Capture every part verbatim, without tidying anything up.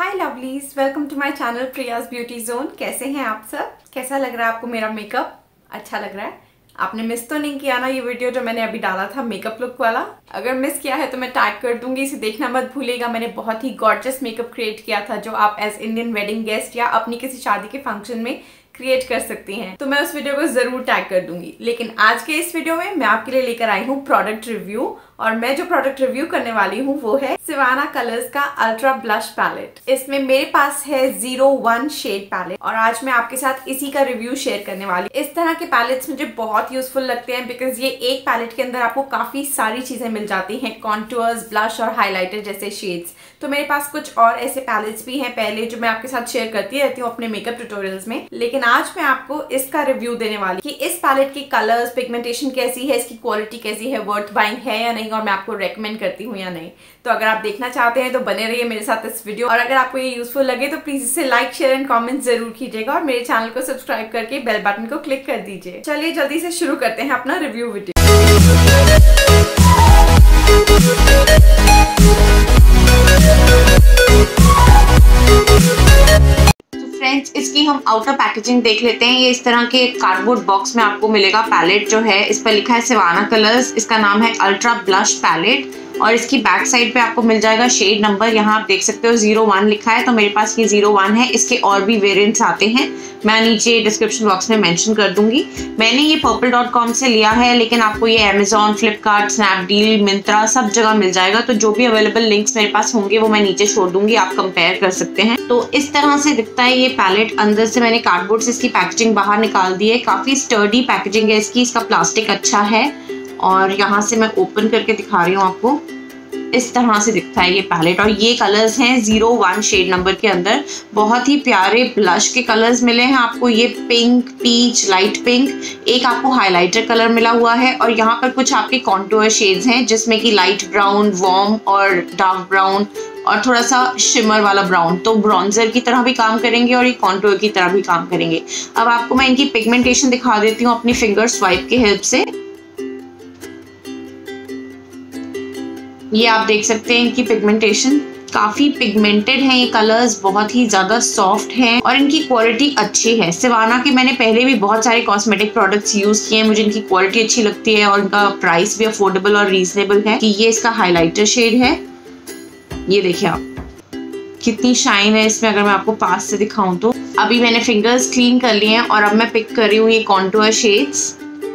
Hi lovelies, welcome to my channel Priya's beauty zone. कैसे हैं आप सब? कैसा लग रहा है आपको मेरा मेकअप? अच्छा लग रहा है? आपने मिस तो नहीं किया ना ये वीडियो जो मैंने अभी डाला था मेकअप लुक वाला? अगर मिस किया है तो मैं टैग कर दूंगी, इसे देखना मत भूलिएगा। मैंने बहुत ही गॉर्जियस मेकअप क्रिएट किया था जो आप एज इंडियन वेडिंग गेस्ट या अपनी किसी शादी के फंक्शन में क्रिएट कर सकती हैं, तो मैं उस वीडियो को जरूर टैग कर दूंगी। लेकिन आज के इस वीडियो में मैं आपके लिए लेकर आई हूँ प्रोडक्ट रिव्यू, और मैं जो प्रोडक्ट रिव्यू करने वाली हूँ वो है सिवाना कलर्स का अल्ट्रा ब्लश पैलेट। इसमें मेरे पास है जीरो वन शेड पैलेट, और आज मैं आपके साथ इसी का रिव्यू शेयर करने वाली हूँ। इस तरह के पैलेट्स मुझे बहुत यूजफुल लगते हैं बिकॉज ये एक पैलेट के अंदर आपको काफी सारी चीजें मिल जाती हैं, कॉन्टूर्स, ब्लश और हाईलाइटर जैसे शेड्स। तो मेरे पास कुछ और ऐसे पैलेट्स भी हैं पहले जो मैं आपके साथ शेयर करती रहती हूँ अपने मेकअप ट्यूटोरियल्स में, लेकिन आज मैं आपको इसका रिव्यू देने वाली कि इस पैलेट की कलर्स, पिगमेंटेशन कैसी है, इसकी क्वालिटी कैसी है, वर्थ बाइंग है या नहीं, और मैं आपको रेकमेंड करती हूँ या नहीं। तो अगर आप देखना चाहते हैं तो बने रहिए मेरे साथ इस वीडियो, और अगर आपको ये यूजफुल लगे तो प्लीज इसे लाइक, शेयर एंड कमेंट जरूर कीजिएगा, और मेरे चैनल को सब्सक्राइब करके बेल बटन को क्लिक कर दीजिए। चलिए जल्दी से शुरू करते हैं अपना रिव्यू वीडियो। फ्रेंड्स, इसकी हम आउटर पैकेजिंग देख लेते हैं। ये इस तरह के कार्डबोर्ड बॉक्स में आपको मिलेगा। पैलेट जो है इस पर लिखा है सिवाना कलर्स, इसका नाम है अल्ट्रा ब्लश पैलेट, और इसकी बैक साइड पे आपको मिल जाएगा शेड नंबर। यहाँ आप देख सकते हो जीरो वन लिखा है, तो मेरे पास ये जीरो वन है। इसके और भी वेरिएंट्स आते हैं, मैं नीचे डिस्क्रिप्शन बॉक्स में मेंशन कर दूंगी। मैंने ये पर्पल डॉट कॉम से लिया है, लेकिन आपको ये अमेजॉन, फ्लिपकार्ट, स्नैपडील, मिंत्रा सब जगह मिल जाएगा। तो जो भी अवेलेबल लिंक्स मेरे पास होंगे वो मैं नीचे छोड़ दूंगी, आप कंपेयर कर सकते हैं। तो इस तरह से दिखता है ये पैलेट। अंदर से मैंने कार्डबोर्ड से इसकी पैकेजिंग बाहर निकाल दी है। काफी स्टर्डी पैकेजिंग है इसकी, इसका प्लास्टिक अच्छा है। और यहाँ से मैं ओपन करके दिखा रही हूँ आपको, इस तरह से दिखता है ये पैलेट। और ये कलर्स हैं जीरो वन शेड नंबर के अंदर। बहुत ही प्यारे ब्लश के कलर्स मिले हैं आपको, ये पिंक, पीच, लाइट पिंक, एक आपको हाइलाइटर कलर मिला हुआ है, और यहाँ पर कुछ आपके कॉन्टूर शेड्स हैं जिसमें कि लाइट ब्राउन, वार्म और डार्क ब्राउन, और थोड़ा सा शिमर वाला ब्राउन। तो ब्रॉन्जर की तरह भी काम करेंगे और ये कॉन्टूर की तरह भी काम करेंगे। अब आपको मैं इनकी पिगमेंटेशन दिखा देती हूँ अपनी फिंगर स्वाइप की हेल्प से। ये आप देख सकते हैं इनकी पिगमेंटेशन, काफी पिगमेंटेड है ये कलर्स, बहुत ही ज्यादा सॉफ्ट हैं, और इनकी क्वालिटी अच्छी है। सिवाना के मैंने पहले भी बहुत सारे कॉस्मेटिक प्रोडक्ट्स यूज किए हैं, मुझे इनकी क्वालिटी अच्छी लगती है, और इनका प्राइस भी अफोर्डेबल और रीजनेबल है। कि ये इसका हाइलाइटर शेड है, ये देखिए आप कितनी शाइन है इसमें। अगर मैं आपको पास से दिखाऊं तो अभी मैंने फिंगर्स क्लीन कर लिए हैं और अब मैं पिक कर रही हूँ ये कॉन्टूर शेड्स।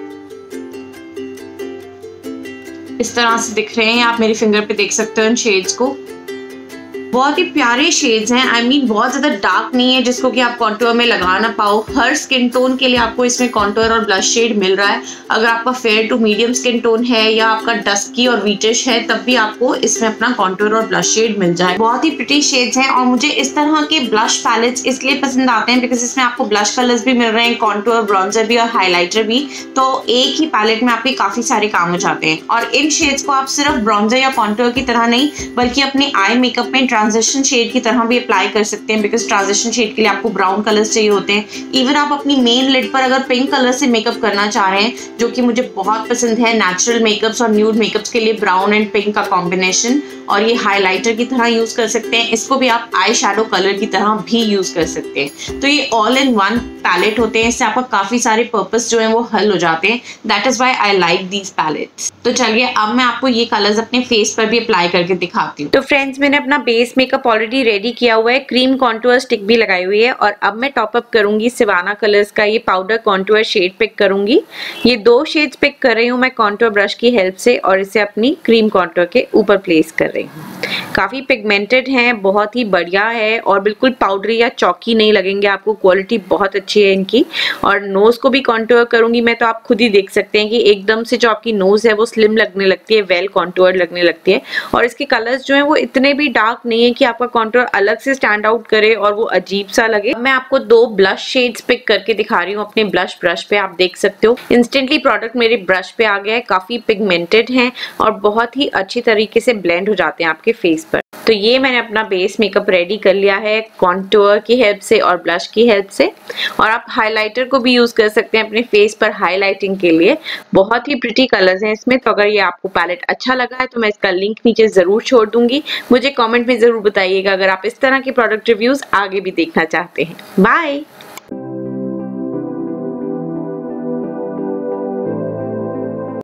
इस तरह से दिख रहे हैं, आप मेरी फिंगर पे देख सकते हो इन शेड्स को। बहुत ही प्यारे शेड्स हैं। आई I मीन mean, बहुत ज्यादा डार्क नहीं है जिसको कि आप कॉन्टूर में लगा ना पाओ। हर स्किन टोन के लिए आपको इसमें कॉन्टूर और ब्लश शेड मिल रहा है। अगर आपका fair to medium skin tone है या आपका डस्की और वीटिश है, तब भी आपको इसमें अपना कॉन्टूर और ब्लश शेड मिल जाए। बहुत ही प्रिटी शेड्स हैं, और मुझे इस तरह के ब्लश पैलेट्स इसलिए पसंद आते हैं बिकॉज इसमें आपको ब्लश कलर्स भी मिल रहे हैं, कॉन्टूर, ब्रॉन्जर भी और हाईलाइटर भी। तो एक ही पैलेट में आपके काफी सारे काम हो जाते हैं। और इन शेड्स को आप सिर्फ ब्रॉन्जर या कॉन्टूर की तरह नहीं, बल्कि अपने आई मेकअप में ट्रांजिशन शेड की तरह भी अप्लाई कर सकते हैं, बिकॉज ट्रांजिशन शेड के लिए आपको ब्राउन कलर्स चाहिए होते हैं। इवन आप अपनी मेन लिड पर अगर पिंक कलर से मेकअप करना चाह रहे हैं, जो कि मुझे बहुत पसंद है, नेचुरल मेकअप्स और न्यूड मेकअप्स के लिए ब्राउन एंड पिंक का कॉम्बिनेशन, और ये हाइलाइटर की तरह यूज कर सकते हैं। इसको भी आप आई शैडो कलर की तरह भी यूज कर सकते हैं। तो ये ऑल इन वन पैलेट होते हैं, इससे आपका काफी सारे पर्पस जो है वो हल हो जाते हैं। That is why I like these palettes. तो चलिए अब मैं आपको ये कलर्स अपने फेस पर भी अप्लाई करके दिखाती हूँ। तो फ्रेंड्स, मैंने अपना बेस मेकअप ऑलरेडी रेडी किया हुआ है, क्रीम कॉन्टूर स्टिक भी लगाई हुई है, और अब मैं टॉप अप करूंगी सिवाना कलर्स का ये पाउडर कॉन्टूर शेड पिक करूंगी। ये दो शेड्स पिक कर रही हूँ मैं कॉन्टूर ब्रश की हेल्प से, और इसे अपनी क्रीम कॉन्टूर के ऊपर प्लेस कर रही हूँ। काफी पिगमेंटेड हैं, बहुत ही बढ़िया है, और बिल्कुल पाउडरी या चौकी नहीं लगेंगे आपको। क्वालिटी बहुत अच्छी है इनकी। और नोज को भी कॉन्टूर करूंगी मैं, तो आप खुद ही देख सकते हैं कि एकदम से जो आपकी नोज है वो स्लिम लगने लगती है, वेल कॉन्टूर लगने लगती है। और इसके कलर्स जो है वो इतने भी डार्क नहीं है कि आपका कॉन्टूर अलग से स्टैंड आउट करे और वो अजीब सा लगे। मैं आपको दो ब्लश शेड्स पिक करके दिखा रही हूँ अपने ब्लश ब्रश पे। आप देख सकते हो इंस्टेंटली प्रोडक्ट मेरे ब्रश पे आ गया है। काफी पिगमेंटेड हैं और बहुत ही अच्छी तरीके से ब्लेंड हो जाते हैं आपके फेस पर। तो ये मैंने अपना बेस मेकअप रेडी कर लिया है कॉन्टूर की हेल्प से और ब्लश की हेल्प से। और आप हाइलाइटर को भी यूज कर सकते हैं अपने फेस पर हाइलाइटिंग के लिए। बहुत ही प्रिटी कलर्स हैं इसमें। तो अगर ये आपको पैलेट अच्छा लगा है तो मैं इसका लिंक नीचे जरूर छोड़ दूंगी। मुझे कमेंट में जरूर बताइएगा अगर आप इस तरह के प्रोडक्ट रिव्यूज आगे भी देखना चाहते हैं। बाय।